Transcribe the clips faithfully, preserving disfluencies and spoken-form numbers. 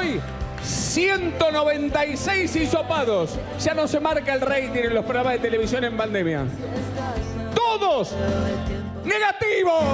hoy, ciento noventa y seis hisopados. Ya no se marca el rating en los programas de televisión en pandemia. ¡Todos negativos!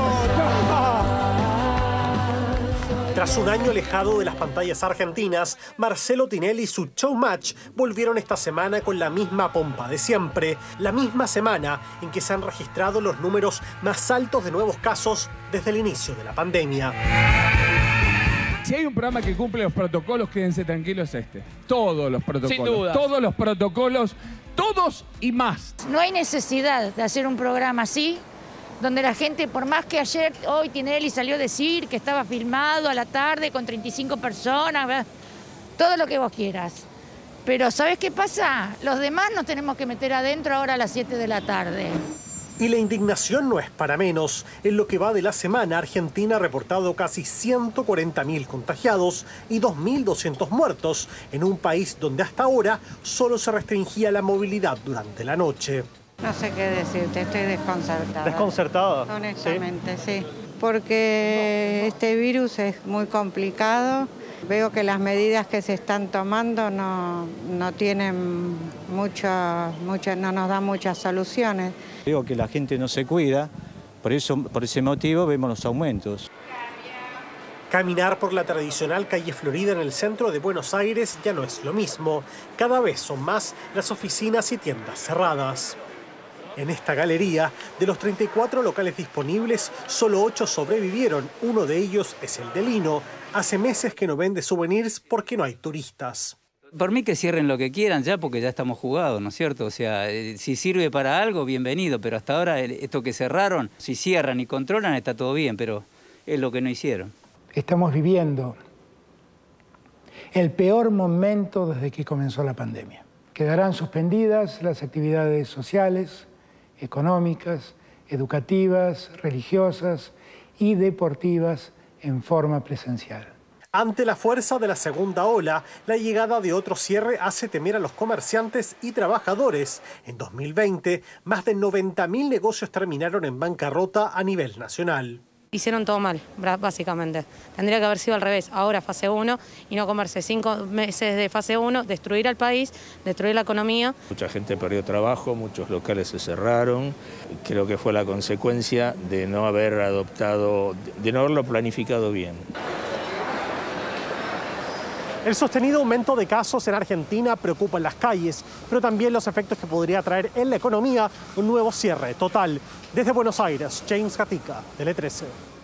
Tras un año alejado de las pantallas argentinas, Marcelo Tinelli y su Showmatch volvieron esta semana con la misma pompa de siempre. La misma semana en que se han registrado los números más altos de nuevos casos desde el inicio de la pandemia. Si hay un programa que cumple los protocolos, quédense tranquilos, este. Todos los protocolos. Sin duda. Todos los protocolos, todos y más. No hay necesidad de hacer un programa así, donde la gente, por más que ayer, hoy Tinelli salió a decir que estaba filmado a la tarde con treinta y cinco personas, ¿verdad? Todo lo que vos quieras. Pero ¿sabés qué pasa? Los demás nos tenemos que meter adentro ahora a las siete de la tarde. Y la indignación no es para menos. En lo que va de la semana, Argentina ha reportado casi ciento cuarenta mil contagiados y dos mil doscientos muertos, en un país donde hasta ahora solo se restringía la movilidad durante la noche. No sé qué decirte, estoy desconcertada. ¿Desconcertada? Honestamente, sí. sí. Porque este virus es muy complicado. Veo que las medidas que se están tomando no, no tienen mucha, mucha, no nos dan muchas soluciones. Veo que la gente no se cuida, por eso, por ese motivo vemos los aumentos. Caminar por la tradicional calle Florida en el centro de Buenos Aires ya no es lo mismo. Cada vez son más las oficinas y tiendas cerradas. En esta galería, de los treinta y cuatro locales disponibles, solo ocho sobrevivieron. Uno de ellos es el de Lino. Hace meses que no vende souvenirs porque no hay turistas. Por mí que cierren lo que quieran ya, porque ya estamos jugados, ¿no es cierto? O sea, eh, si sirve para algo, bienvenido, pero hasta ahora el, esto que cerraron, si cierran y controlan está todo bien, pero es lo que no hicieron. Estamos viviendo el peor momento desde que comenzó la pandemia. Quedarán suspendidas las actividades sociales, económicas, educativas, religiosas y deportivas en forma presencial. Ante la fuerza de la segunda ola, la llegada de otro cierre hace temer a los comerciantes y trabajadores. En dos mil veinte, más de noventa mil negocios terminaron en bancarrota a nivel nacional. Hicieron todo mal, básicamente. Tendría que haber sido al revés, ahora fase uno y no comerse cinco meses de fase uno, destruir al país, destruir la economía. Mucha gente perdió trabajo, muchos locales se cerraron. Creo que fue la consecuencia de no haber adoptado, de no haberlo planificado bien. El sostenido aumento de casos en Argentina preocupa en las calles, pero también los efectos que podría traer en la economía un nuevo cierre total. Desde Buenos Aires, James Gatica, Tele trece.